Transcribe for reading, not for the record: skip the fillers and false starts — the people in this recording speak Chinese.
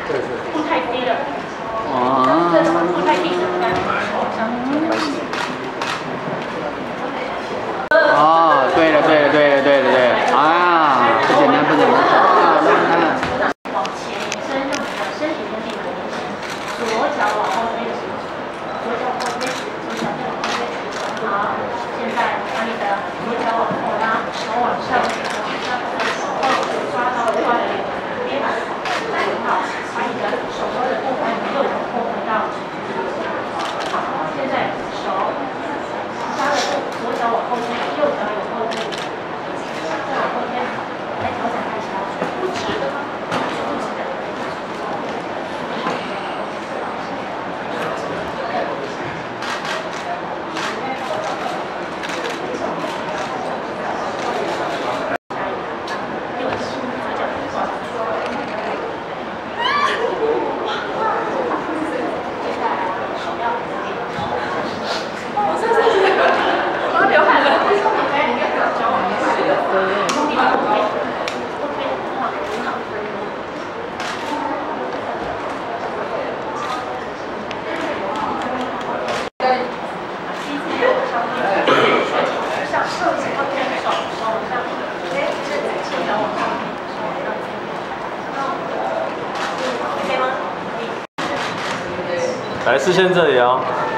不太低了。 哦。 这种不太低的，应该手往上面。 哦，对了，对了，对了，对了，对了，啊，不简单，不简单，啊，乱看。 往前延伸，让你的身体跟地板连接。左脚往后推直，左脚往后推直，左脚再往后推直。好，现在把你的左脚往后拉，手往上，往上，手后抓到抓的边，再好，把你的手肘的部分右脚后回到直。好，现在手抓得住，左脚往后推，右脚往后推，再往后推，来调整一下，不直的，不直的。 来，视线这里哦。